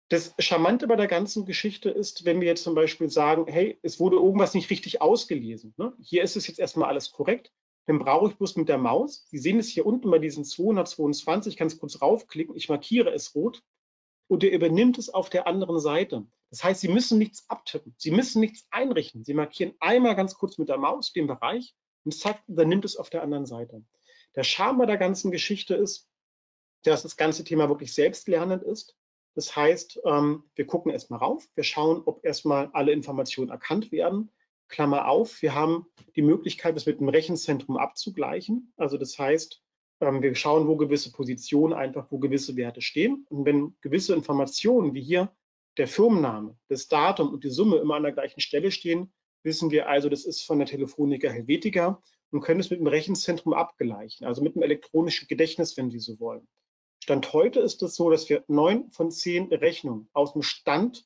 Speaker 1: Das Charmante bei der ganzen Geschichte ist, wenn wir jetzt zum Beispiel sagen, hey, es wurde irgendwas nicht richtig ausgelesen. Ne? Hier ist es jetzt erstmal alles korrekt. Dann brauche ich bloß mit der Maus, Sie sehen es hier unten bei diesen zweihundertzweiundzwanzig, ich kann es kurz raufklicken, ich markiere es rot und er übernimmt es auf der anderen Seite. Das heißt, Sie müssen nichts abtippen, Sie müssen nichts einrichten. Sie markieren einmal ganz kurz mit der Maus den Bereich und zack, übernimmt es auf der anderen Seite. Der Charme bei der ganzen Geschichte ist, dass das ganze Thema wirklich selbstlernend ist. Das heißt, ähm, wir gucken erstmal rauf, wir schauen, ob erstmal alle Informationen erkannt werden. Klammer auf, wir haben die Möglichkeit, das mit dem Rechenzentrum abzugleichen. Also das heißt, ähm, wir schauen, wo gewisse Positionen einfach, wo gewisse Werte stehen. Und wenn gewisse Informationen, wie hier der Firmenname, das Datum und die Summe immer an der gleichen Stelle stehen, wissen wir also, das ist von der Telefonica Helvetica und können es mit dem Rechenzentrum abgleichen, also mit dem elektronischen Gedächtnis, wenn Sie so wollen. Stand heute ist es so, dass wir neun von zehn Rechnungen aus dem Stand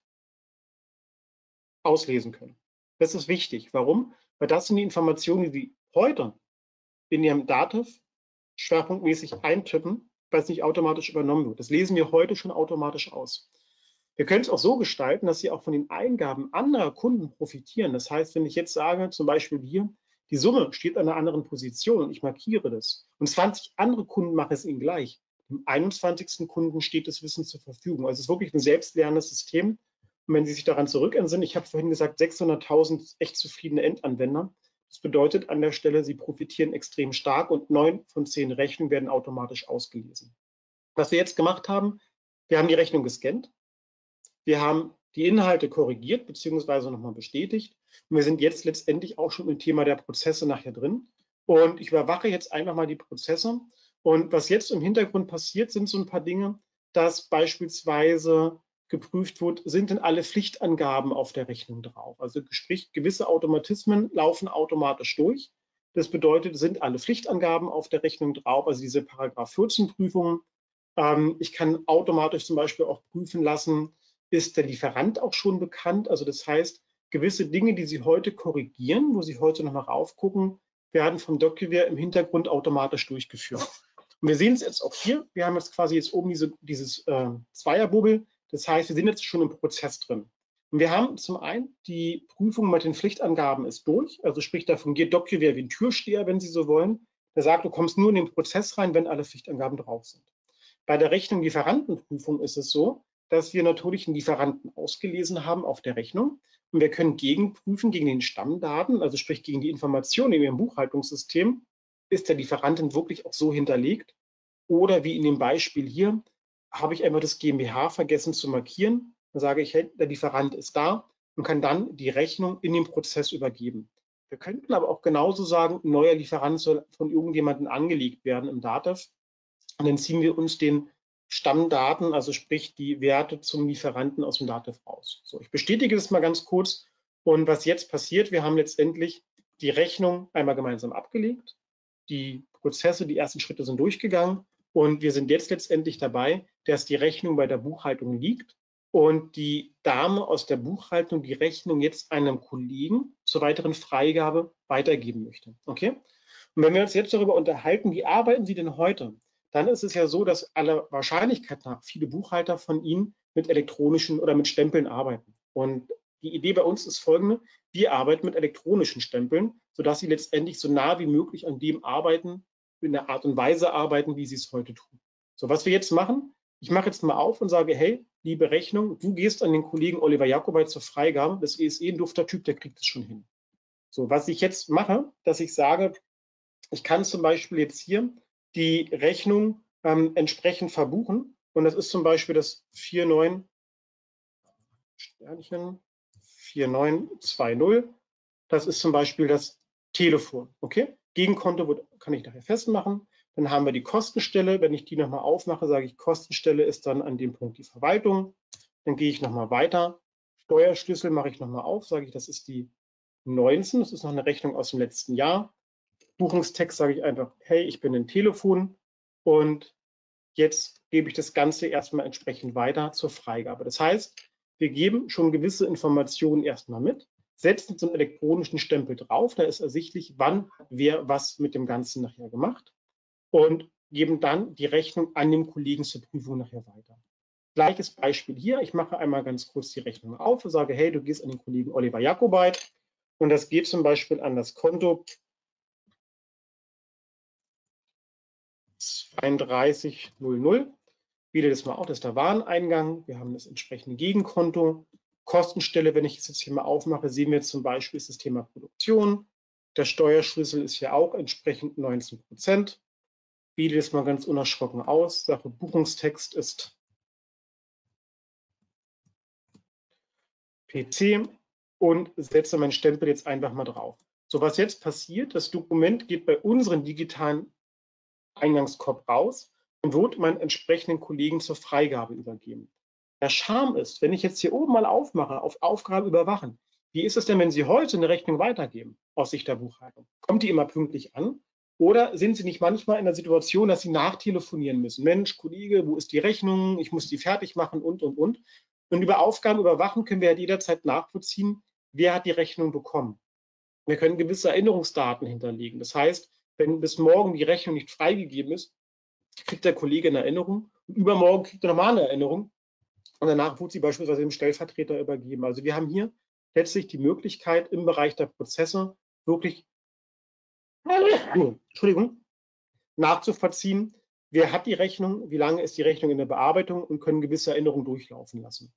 Speaker 1: auslesen können. Das ist wichtig. Warum? Weil das sind die Informationen, die Sie heute in Ihrem Dativ schwerpunktmäßig eintippen, weil es nicht automatisch übernommen wird. Das lesen wir heute schon automatisch aus. Wir können es auch so gestalten, dass Sie auch von den Eingaben anderer Kunden profitieren. Das heißt, wenn ich jetzt sage, zum Beispiel hier, die Summe steht an einer anderen Position und ich markiere das und zwanzig andere Kunden machen es Ihnen gleich, dem einundzwanzigsten Kunden steht das Wissen zur Verfügung. Also es ist wirklich ein selbstlernendes System. Und wenn Sie sich daran zurückentsinnen, ich habe vorhin gesagt, sechshunderttausend echt zufriedene Endanwender. Das bedeutet an der Stelle, Sie profitieren extrem stark und neun von zehn Rechnungen werden automatisch ausgelesen. Was wir jetzt gemacht haben, wir haben die Rechnung gescannt. Wir haben die Inhalte korrigiert bzw. nochmal bestätigt. Und wir sind jetzt letztendlich auch schon im Thema der Prozesse nachher drin. Und ich überwache jetzt einfach mal die Prozesse. Und was jetzt im Hintergrund passiert, sind so ein paar Dinge, dass beispielsweise geprüft wird, sind denn alle Pflichtangaben auf der Rechnung drauf? Also sprich, gewisse Automatismen laufen automatisch durch. Das bedeutet, sind alle Pflichtangaben auf der Rechnung drauf, also diese Paragraph vierzehn Prüfungen. Ähm, ich kann automatisch zum Beispiel auch prüfen lassen, ist der Lieferant auch schon bekannt? Also das heißt, gewisse Dinge, die Sie heute korrigieren, wo Sie heute nochmal raufgucken, werden vom DocQuier im Hintergrund automatisch durchgeführt. Und wir sehen es jetzt auch hier. Wir haben jetzt quasi jetzt oben diese, dieses äh, Zweierbubbel. Das heißt, wir sind jetzt schon im Prozess drin. Und wir haben zum einen die Prüfung mit den Pflichtangaben ist durch. Also sprich, da fungiert DocQuier wie ein Türsteher, wenn Sie so wollen. Der sagt, du kommst nur in den Prozess rein, wenn alle Pflichtangaben drauf sind. Bei der Rechnung Lieferantenprüfung ist es so, dass wir natürlich einen Lieferanten ausgelesen haben auf der Rechnung und wir können gegenprüfen gegen den Stammdaten, also sprich gegen die Informationen in Ihrem Buchhaltungssystem, ist der Lieferant denn wirklich auch so hinterlegt oder wie in dem Beispiel hier, habe ich einfach das GmbH vergessen zu markieren, dann sage ich, hey, der Lieferant ist da und kann dann die Rechnung in den Prozess übergeben. Wir könnten aber auch genauso sagen, ein neuer Lieferant soll von irgendjemandem angelegt werden im Dativ. Und dann ziehen wir uns den Stammdaten, also sprich die Werte zum Lieferanten aus dem Dativ raus. So, ich bestätige das mal ganz kurz. Und was jetzt passiert, wir haben letztendlich die Rechnung einmal gemeinsam abgelegt. Die Prozesse, die ersten Schritte sind durchgegangen. Und wir sind jetzt letztendlich dabei, dass die Rechnung bei der Buchhaltung liegt und die Dame aus der Buchhaltung die Rechnung jetzt einem Kollegen zur weiteren Freigabe weitergeben möchte. Okay? Und wenn wir uns jetzt darüber unterhalten, wie arbeiten Sie denn heute? Dann ist es ja so, dass aller Wahrscheinlichkeit nach viele Buchhalter von Ihnen mit elektronischen oder mit Stempeln arbeiten. Und die Idee bei uns ist folgende: Wir arbeiten mit elektronischen Stempeln, sodass Sie letztendlich so nah wie möglich an dem arbeiten, in der Art und Weise arbeiten, wie Sie es heute tun. So, was wir jetzt machen, ich mache jetzt mal auf und sage, hey, liebe Rechnung, du gehst an den Kollegen Oliver Jakobait zur Freigabe. Das ist eh ein dufter Typ, der kriegt es schon hin. So, was ich jetzt mache, dass ich sage, ich kann zum Beispiel jetzt hier die Rechnung ähm, entsprechend verbuchen. Und das ist zum Beispiel das vier neun Sternchen vier neun zwei null. Das ist zum Beispiel das Telefon. Okay? Gegenkonto wird, kann ich nachher festmachen. Dann haben wir die Kostenstelle. Wenn ich die nochmal aufmache, sage ich, Kostenstelle ist dann an dem Punkt die Verwaltung. Dann gehe ich nochmal weiter. Steuerschlüssel mache ich nochmal auf, sage ich, das ist die neunzehn. Das ist noch eine Rechnung aus dem letzten Jahr. Buchungstext sage ich einfach, hey, ich bin ein Telefon und jetzt gebe ich das Ganze erstmal entsprechend weiter zur Freigabe. Das heißt, wir geben schon gewisse Informationen erstmal mit, setzen so einen elektronischen Stempel drauf, da ist ersichtlich, wann wer was mit dem Ganzen nachher gemacht und geben dann die Rechnung an den Kollegen zur Prüfung nachher weiter. Gleiches Beispiel hier. Ich mache einmal ganz kurz die Rechnung auf und sage, hey, du gehst an den Kollegen Oliver Jakobait und das geht zum Beispiel an das Konto zweiunddreißig null null. Wieder das mal auf, das ist der Wareneingang. Wir haben das entsprechende Gegenkonto. Kostenstelle, wenn ich es jetzt hier mal aufmache, sehen wir zum Beispiel ist das Thema Produktion. Der Steuerschlüssel ist hier auch entsprechend neunzehn Prozent. Biete das mal ganz unerschrocken aus. Sache Buchungstext ist P C und setze meinen Stempel jetzt einfach mal drauf. So, was jetzt passiert, das Dokument geht bei unseren digitalen Eingangskorb raus und wird meinen entsprechenden Kollegen zur Freigabe übergeben. Der Charme ist, wenn ich jetzt hier oben mal aufmache, auf Aufgabe überwachen, wie ist es denn, wenn Sie heute eine Rechnung weitergeben aus Sicht der Buchhaltung? Kommt die immer pünktlich an? Oder sind Sie nicht manchmal in der Situation, dass Sie nachtelefonieren müssen? Mensch, Kollege, wo ist die Rechnung? Ich muss die fertig machen und, und, und. Und über Aufgaben überwachen können wir halt jederzeit nachvollziehen, wer hat die Rechnung bekommen. Wir können gewisse Erinnerungsdaten hinterlegen. Das heißt, wenn bis morgen die Rechnung nicht freigegeben ist, kriegt der Kollege eine Erinnerung und übermorgen kriegt er nochmal eine Erinnerung und danach wird sie beispielsweise dem Stellvertreter übergeben. Also wir haben hier letztlich die Möglichkeit im Bereich der Prozesse wirklich Entschuldigung, nachzuvollziehen, wer hat die Rechnung, wie lange ist die Rechnung in der Bearbeitung und können gewisse Erinnerungen durchlaufen lassen.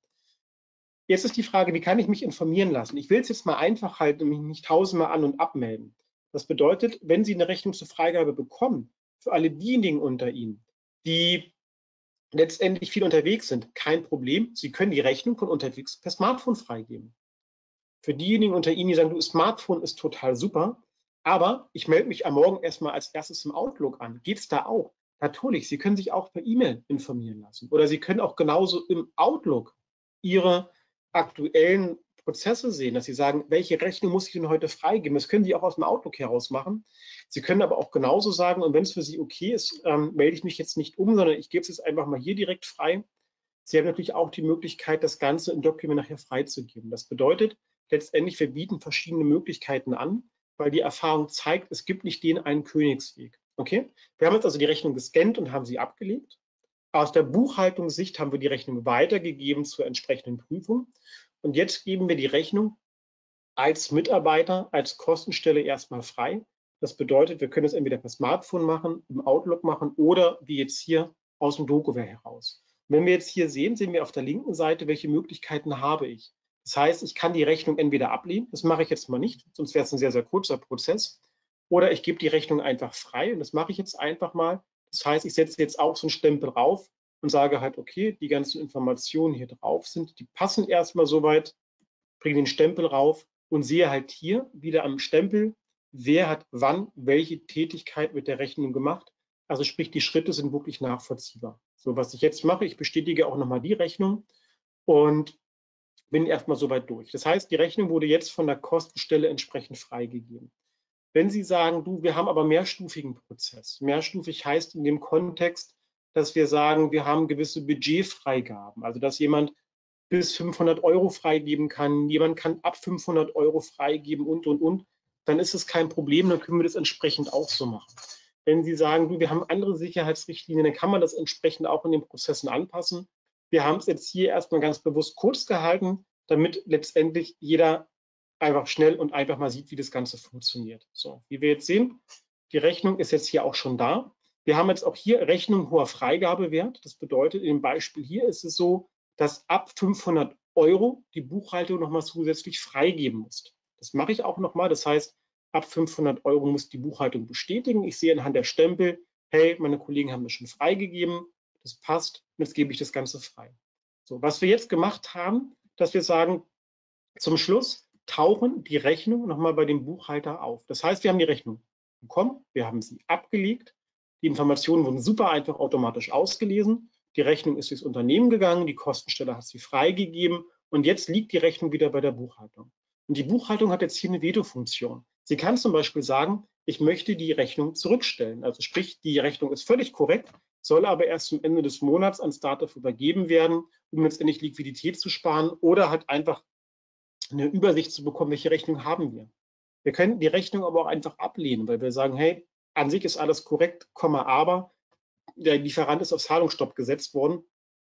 Speaker 1: Jetzt ist die Frage, wie kann ich mich informieren lassen? Ich will es jetzt mal einfach halten und mich nicht tausendmal an- und abmelden. Das bedeutet, wenn Sie eine Rechnung zur Freigabe bekommen, für alle diejenigen unter Ihnen, die letztendlich viel unterwegs sind, kein Problem. Sie können die Rechnung von unterwegs per Smartphone freigeben. Für diejenigen unter Ihnen, die sagen, du, Smartphone ist total super, aber ich melde mich am Morgen erstmal als erstes im Outlook an. Geht es da auch? Natürlich, Sie können sich auch per E-Mail informieren lassen. Oder Sie können auch genauso im Outlook Ihre aktuellen Prozesse sehen, dass Sie sagen, welche Rechnung muss ich denn heute freigeben? Das können Sie auch aus dem Outlook heraus machen. Sie können aber auch genauso sagen, und wenn es für Sie okay ist, ähm, melde ich mich jetzt nicht um, sondern ich gebe es jetzt einfach mal hier direkt frei. Sie haben natürlich auch die Möglichkeit, das Ganze im Document nachher freizugeben. Das bedeutet, letztendlich, wir bieten verschiedene Möglichkeiten an, weil die Erfahrung zeigt, es gibt nicht den einen Königsweg. Okay? Wir haben jetzt also die Rechnung gescannt und haben sie abgelegt. Aus der Buchhaltungssicht haben wir die Rechnung weitergegeben zur entsprechenden Prüfung. Und jetzt geben wir die Rechnung als Mitarbeiter, als Kostenstelle erstmal frei. Das bedeutet, wir können es entweder per Smartphone machen, im Outlook machen oder wie jetzt hier aus dem DokuWare heraus. Und wenn wir jetzt hier sehen, sehen wir auf der linken Seite, welche Möglichkeiten habe ich. Das heißt, ich kann die Rechnung entweder ablehnen, das mache ich jetzt mal nicht, sonst wäre es ein sehr, sehr kurzer Prozess, oder ich gebe die Rechnung einfach frei und das mache ich jetzt einfach mal. Das heißt, ich setze jetzt auch so einen Stempel rauf und sage halt, okay, die ganzen Informationen hier drauf sind, die passen erstmal soweit, bringe den Stempel rauf und sehe halt hier wieder am Stempel, wer hat wann welche Tätigkeit mit der Rechnung gemacht. Also sprich, die Schritte sind wirklich nachvollziehbar. So, was ich jetzt mache, ich bestätige auch nochmal die Rechnung und bin erstmal soweit durch. Das heißt, die Rechnung wurde jetzt von der Kostenstelle entsprechend freigegeben. Wenn Sie sagen, du, wir haben aber mehrstufigen Prozess. Mehrstufig heißt in dem Kontext, dass wir sagen, wir haben gewisse Budgetfreigaben. Also, dass jemand bis fünfhundert Euro freigeben kann, jemand kann ab fünfhundert Euro freigeben und, und, und, dann ist es kein Problem, dann können wir das entsprechend auch so machen. Wenn Sie sagen, du, wir haben andere Sicherheitsrichtlinien, dann kann man das entsprechend auch in den Prozessen anpassen. Wir haben es jetzt hier erstmal ganz bewusst kurz gehalten, damit letztendlich jeder einfach schnell und einfach mal sieht, wie das Ganze funktioniert. So, wie wir jetzt sehen, die Rechnung ist jetzt hier auch schon da. Wir haben jetzt auch hier Rechnung hoher Freigabewert. Das bedeutet, in dem Beispiel hier ist es so, dass ab fünfhundert Euro die Buchhaltung nochmal zusätzlich freigeben muss. Das mache ich auch nochmal. Das heißt, ab fünfhundert Euro muss die Buchhaltung bestätigen. Ich sehe anhand der Stempel, hey, meine Kollegen haben das schon freigegeben, das passt und jetzt gebe ich das Ganze frei. So, was wir jetzt gemacht haben, dass wir sagen, zum Schluss tauchen die Rechnungen nochmal bei dem Buchhalter auf. Das heißt, wir haben die Rechnung bekommen, wir haben sie abgelegt, die Informationen wurden super einfach automatisch ausgelesen, die Rechnung ist durchs Unternehmen gegangen, die Kostenstelle hat sie freigegeben und jetzt liegt die Rechnung wieder bei der Buchhaltung. Und die Buchhaltung hat jetzt hier eine Veto-Funktion. Sie kann zum Beispiel sagen, ich möchte die Rechnung zurückstellen. Also sprich, die Rechnung ist völlig korrekt, soll aber erst zum Ende des Monats ans Dativ übergeben werden, um letztendlich Liquidität zu sparen oder halt einfach eine Übersicht zu bekommen, welche Rechnung haben wir. Wir können die Rechnung aber auch einfach ablehnen, weil wir sagen, hey, an sich ist alles korrekt, aber der Lieferant ist auf Zahlungsstopp gesetzt worden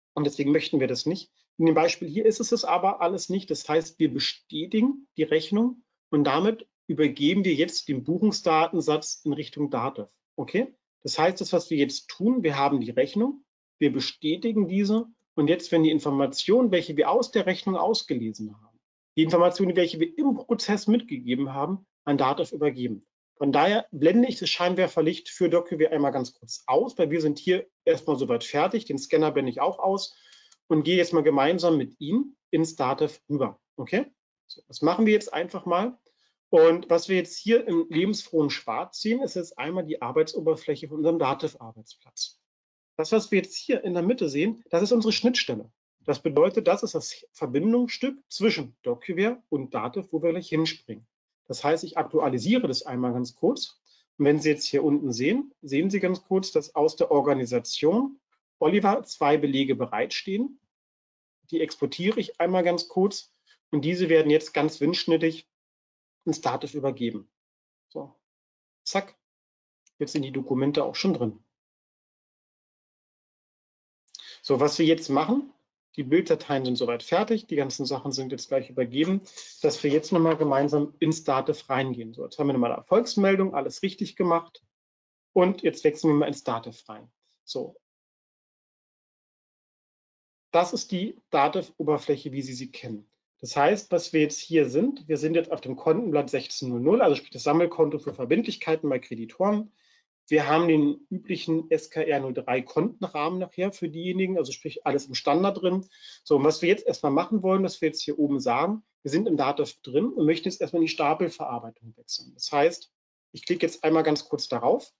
Speaker 1: Und deswegen möchten wir das nicht. In dem Beispiel hier ist es es aber alles nicht. Das heißt, wir bestätigen die Rechnung und damit übergeben wir jetzt den Buchungsdatensatz in Richtung Datev. Okay? Das heißt, das, was wir jetzt tun, wir haben die Rechnung, wir bestätigen diese und jetzt werden die Informationen, welche wir aus der Rechnung ausgelesen haben, die Informationen, welche wir im Prozess mitgegeben haben, an Datev übergeben. Von daher blende ich das Scheinwerferlicht für DocuWare einmal ganz kurz aus, weil wir sind hier erstmal soweit fertig. Den Scanner blende ich auch aus und gehe jetzt mal gemeinsam mit Ihnen ins Datev rüber. Okay? So, das machen wir jetzt einfach mal. Und was wir jetzt hier im lebensfrohen Schwarz sehen, ist jetzt einmal die Arbeitsoberfläche von unserem Datev-Arbeitsplatz. Das, was wir jetzt hier in der Mitte sehen, das ist unsere Schnittstelle. Das bedeutet, das ist das Verbindungsstück zwischen DocuWare und Datev, wo wir gleich hinspringen. Das heißt, ich aktualisiere das einmal ganz kurz. Und wenn Sie jetzt hier unten sehen, sehen Sie ganz kurz, dass aus der Organisation Oliver zwei Belege bereitstehen. Die exportiere ich einmal ganz kurz und diese werden jetzt ganz windschnittig ins Datev übergeben. So, zack, jetzt sind die Dokumente auch schon drin. So, was wir jetzt machen, die Bilddateien sind soweit fertig, die ganzen Sachen sind jetzt gleich übergeben, dass wir jetzt nochmal gemeinsam ins Datev reingehen. So, jetzt haben wir nochmal eine Erfolgsmeldung, alles richtig gemacht und jetzt wechseln wir mal ins Datev rein. So, das ist die Datev-Oberfläche, wie Sie sie kennen. Das heißt, was wir jetzt hier sind, wir sind jetzt auf dem Kontenblatt sechzehnhundert, also sprich das Sammelkonto für Verbindlichkeiten bei Kreditoren. Wir haben den üblichen S K R null drei Kontenrahmen nachher für diejenigen, also sprich alles im Standard drin. So, und was wir jetzt erstmal machen wollen, dass wir jetzt hier oben sagen, wir sind im Datev drin und möchten jetzt erstmal in die Stapelverarbeitung wechseln. Das heißt, ich klicke jetzt einmal ganz kurz darauf.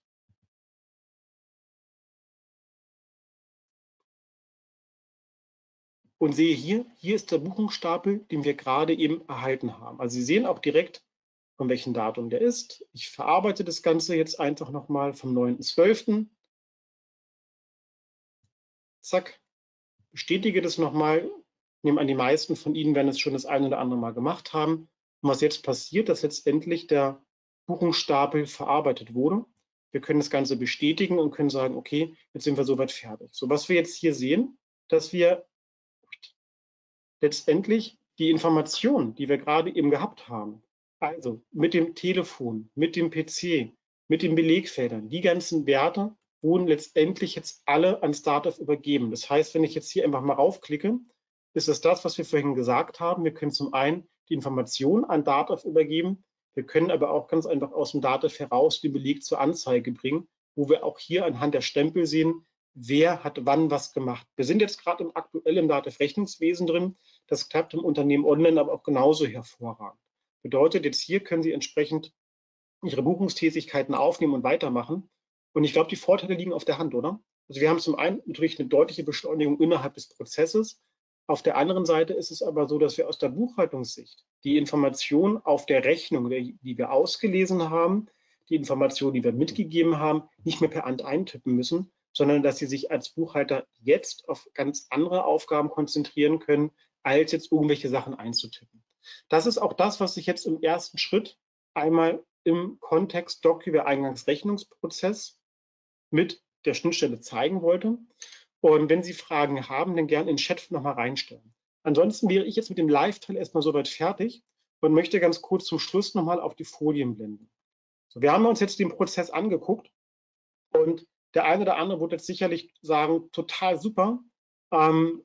Speaker 1: Und sehe hier, hier ist der Buchungsstapel, den wir gerade eben erhalten haben. Also Sie sehen auch direkt, von welchem Datum der ist. Ich verarbeite das Ganze jetzt einfach nochmal vom neunten zwölften Zack, bestätige das nochmal. Ich nehme an, die meisten von Ihnen werden es schon das ein oder andere Mal gemacht haben. Und was jetzt passiert, dass letztendlich der Buchungsstapel verarbeitet wurde. Wir können das Ganze bestätigen und können sagen, okay, jetzt sind wir soweit fertig. So, was wir jetzt hier sehen, dass wir letztendlich die Informationen, die wir gerade eben gehabt haben, also mit dem Telefon, mit dem P C, mit den Belegfeldern, die ganzen Werte wurden letztendlich jetzt alle ans Datev übergeben. Das heißt, wenn ich jetzt hier einfach mal raufklicke, ist es das, was wir vorhin gesagt haben. Wir können zum einen die Informationen an Datev übergeben, wir können aber auch ganz einfach aus dem Datev heraus den Beleg zur Anzeige bringen, wo wir auch hier anhand der Stempel sehen, wer hat wann was gemacht. Wir sind jetzt gerade im aktuellen Datev-Rechnungswesen drin. Das klappt im Unternehmen online aber auch genauso hervorragend. Bedeutet, jetzt hier können Sie entsprechend Ihre Buchungstätigkeiten aufnehmen und weitermachen. Und ich glaube, die Vorteile liegen auf der Hand, oder? Also wir haben zum einen natürlich eine deutliche Beschleunigung innerhalb des Prozesses. Auf der anderen Seite ist es aber so, dass wir aus der Buchhaltungssicht die Information auf der Rechnung, die wir ausgelesen haben, die Information, die wir mitgegeben haben, nicht mehr per Hand eintippen müssen, sondern dass Sie sich als Buchhalter jetzt auf ganz andere Aufgaben konzentrieren können, als jetzt irgendwelche Sachen einzutippen. Das ist auch das, was ich jetzt im ersten Schritt einmal im Kontext DocuWare Eingangsrechnungsprozess mit der Schnittstelle zeigen wollte. Und wenn Sie Fragen haben, dann gerne in den Chat nochmal reinstellen. Ansonsten wäre ich jetzt mit dem Live-Teil erstmal soweit fertig und möchte ganz kurz zum Schluss nochmal auf die Folien blenden. So, wir haben uns jetzt den Prozess angeguckt und der eine oder andere wird jetzt sicherlich sagen, total super. Ähm,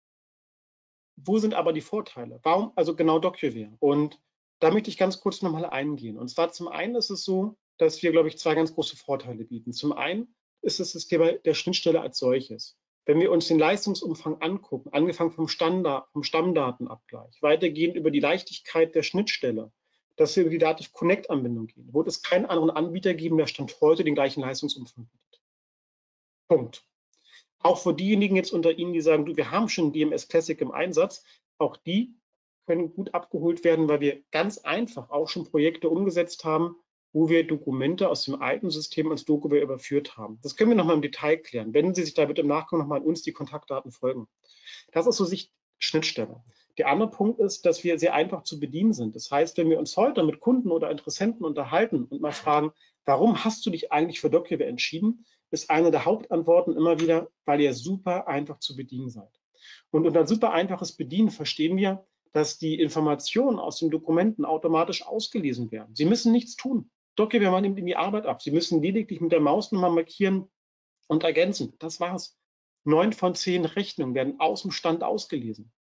Speaker 1: wo sind aber die Vorteile? Warum also genau DocuWare? Und da möchte ich ganz kurz nochmal eingehen. Und zwar zum einen ist es so, dass wir, glaube ich, zwei ganz große Vorteile bieten. Zum einen ist es das Thema der Schnittstelle als solches. Wenn wir uns den Leistungsumfang angucken, angefangen vom, Standard, vom Stammdatenabgleich, weitergehend über die Leichtigkeit der Schnittstelle, dass wir über die Datev Connect Anbindung gehen, wird es keinen anderen Anbieter geben, der Stand heute den gleichen Leistungsumfang bietet. Punkt. Auch für diejenigen jetzt unter Ihnen, die sagen, du, wir haben schon D M S Classic im Einsatz, auch die können gut abgeholt werden, weil wir ganz einfach auch schon Projekte umgesetzt haben, wo wir Dokumente aus dem alten System ins DocuWare überführt haben. Das können wir nochmal im Detail klären. Wenden Sie sich da bitte im Nachgang nochmal an uns die Kontaktdaten folgen. Das ist so Sicht Schnittstelle. Der andere Punkt ist, dass wir sehr einfach zu bedienen sind. Das heißt, wenn wir uns heute mit Kunden oder Interessenten unterhalten und mal fragen, warum hast du dich eigentlich für DocuWare entschieden, ist eine der Hauptantworten immer wieder, weil ihr super einfach zu bedienen seid. Und unter super einfaches Bedienen verstehen wir, dass die Informationen aus den Dokumenten automatisch ausgelesen werden. Sie müssen nichts tun. DocGuieware nimmt Ihnen die Arbeit ab. Sie müssen lediglich mit der Maus nochmal markieren und ergänzen. Das war's. Neun von zehn Rechnungen werden aus dem Stand ausgelesen.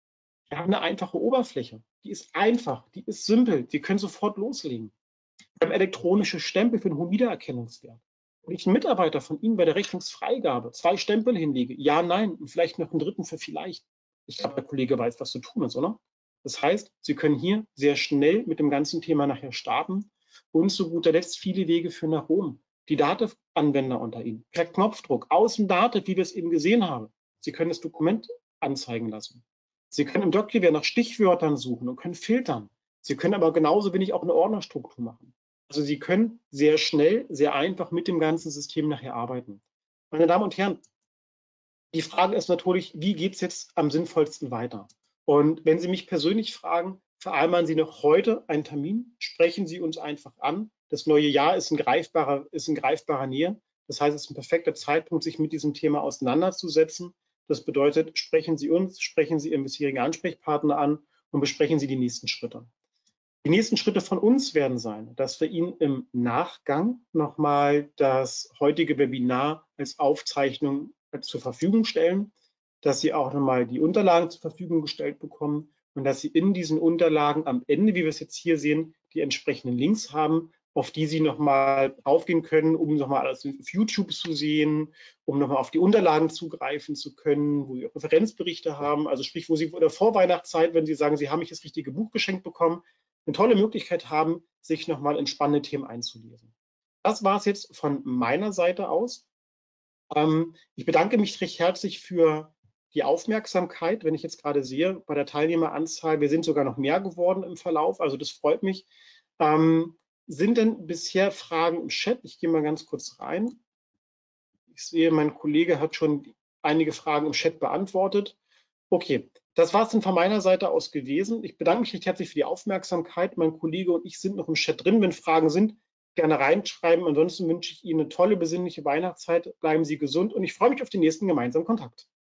Speaker 1: Wir haben eine einfache Oberfläche. Die ist einfach, die ist simpel. Sie können sofort loslegen. Wir haben elektronische Stempel für den hohen Wiedererkennungswert. Wenn ich einen Mitarbeiter von Ihnen bei der Rechnungsfreigabe zwei Stempel hinlege, ja, nein, und vielleicht noch einen dritten für vielleicht. Ich glaube, der Kollege weiß, was zu tun ist, oder? Das heißt, Sie können hier sehr schnell mit dem ganzen Thema nachher starten und zu guter Letzt viele Wege führen nach Rom. Die Dativ-Anwender unter Ihnen, per Knopfdruck, aus dem Dativ, wie wir es eben gesehen haben. Sie können das Dokument anzeigen lassen. Sie können im DocGuieware nach Stichwörtern suchen und können filtern. Sie können aber genauso wenig auch eine Ordnerstruktur machen. Also Sie können sehr schnell, sehr einfach mit dem ganzen System nachher arbeiten. Meine Damen und Herren, die Frage ist natürlich, wie geht es jetzt am sinnvollsten weiter? Und wenn Sie mich persönlich fragen, vereinbaren Sie noch heute einen Termin, sprechen Sie uns einfach an. Das neue Jahr ist in greifbarer, ist in greifbarer Nähe. Das heißt, es ist ein perfekter Zeitpunkt, sich mit diesem Thema auseinanderzusetzen. Das bedeutet, sprechen Sie uns, sprechen Sie Ihren bisherigen Ansprechpartner an und besprechen Sie die nächsten Schritte. Die nächsten Schritte von uns werden sein, dass wir Ihnen im Nachgang nochmal das heutige Webinar als Aufzeichnung zur Verfügung stellen, dass Sie auch nochmal die Unterlagen zur Verfügung gestellt bekommen und dass Sie in diesen Unterlagen am Ende, wie wir es jetzt hier sehen, die entsprechenden Links haben, auf die Sie nochmal aufgehen können, um nochmal alles auf YouTube zu sehen, um nochmal auf die Unterlagen zugreifen zu können, wo Sie auch Referenzberichte haben, also sprich, wo Sie in der Vorweihnachtszeit, wenn Sie sagen, Sie haben nicht das richtige Buch geschenkt bekommen, eine tolle Möglichkeit haben, sich nochmal in spannende Themen einzulesen. Das war es jetzt von meiner Seite aus. Ähm, ich bedanke mich recht herzlich für die Aufmerksamkeit, wenn ich jetzt gerade sehe, bei der Teilnehmeranzahl, wir sind sogar noch mehr geworden im Verlauf, also das freut mich. Ähm, sind denn bisher Fragen im Chat? Ich gehe mal ganz kurz rein. Ich sehe, mein Kollege hat schon einige Fragen im Chat beantwortet. Okay, das war es dann von meiner Seite aus gewesen. Ich bedanke mich recht herzlich für die Aufmerksamkeit. Mein Kollege und ich sind noch im Chat drin. Wenn Fragen sind, gerne reinschreiben. Ansonsten wünsche ich Ihnen eine tolle, besinnliche Weihnachtszeit. Bleiben Sie gesund und ich freue mich auf den nächsten gemeinsamen Kontakt.